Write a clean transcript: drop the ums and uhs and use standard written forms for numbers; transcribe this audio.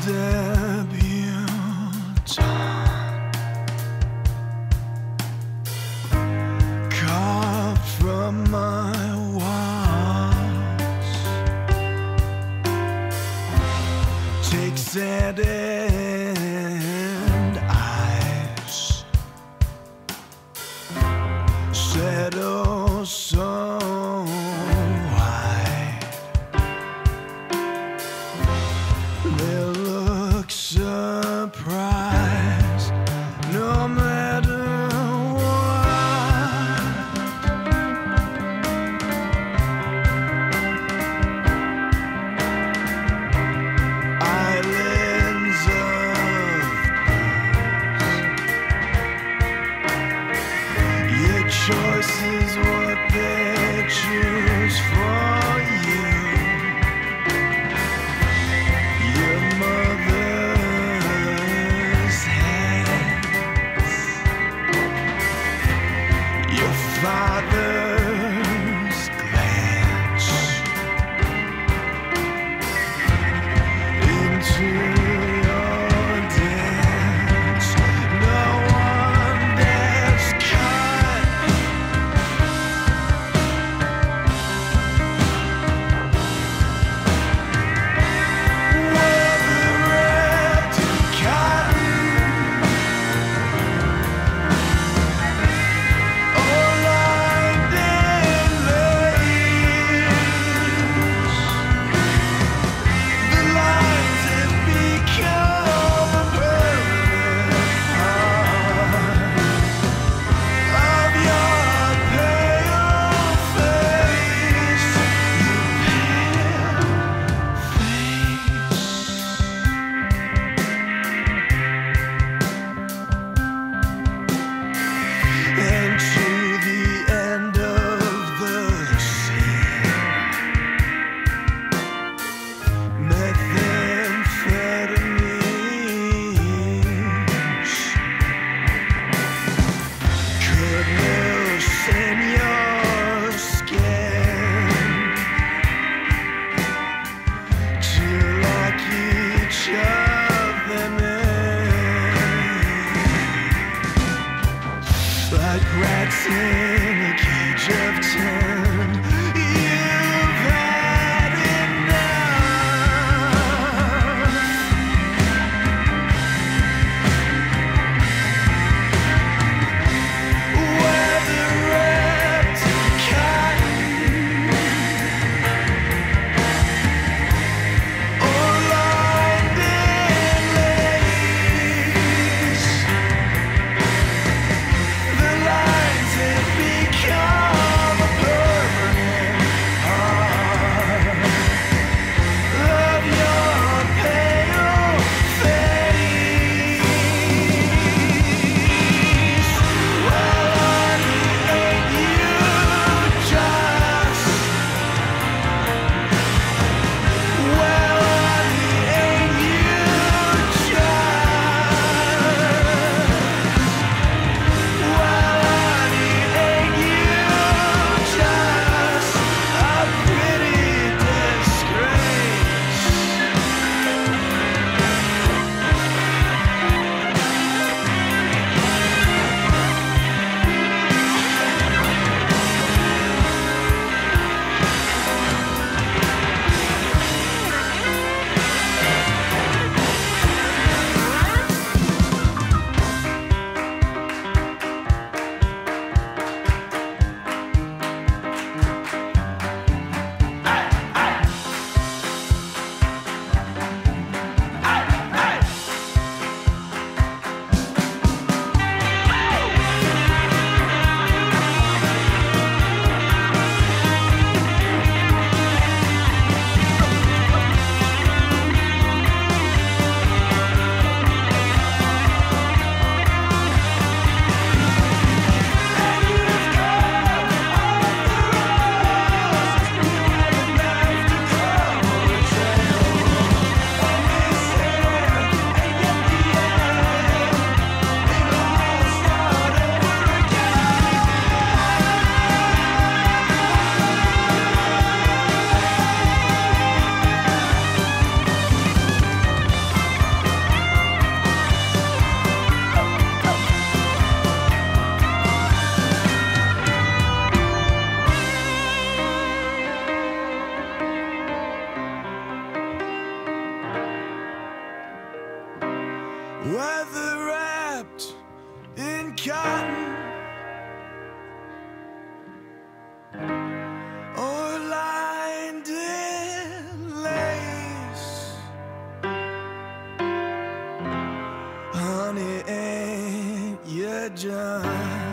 debutante, carved from my walls, takes it and eyes settle so wide. They look surprised no matter what. Islands of blues, your choice is what they choose for you. Your mother's hands, your father's glance into your dance. No one gets cut. Weather wrapped in cotton, or lined in lace. The lines have become a permanent part of your pale face. And to the end of the sea, methamphetamines could loosen your skin to lock each of them in. Like rats in a cage of tin, you've had enough. Weather wrapped in cotton, or lined in lace. The lines have become a permanent whether wrapped in cotton or lined in lace. Honey, ain't you done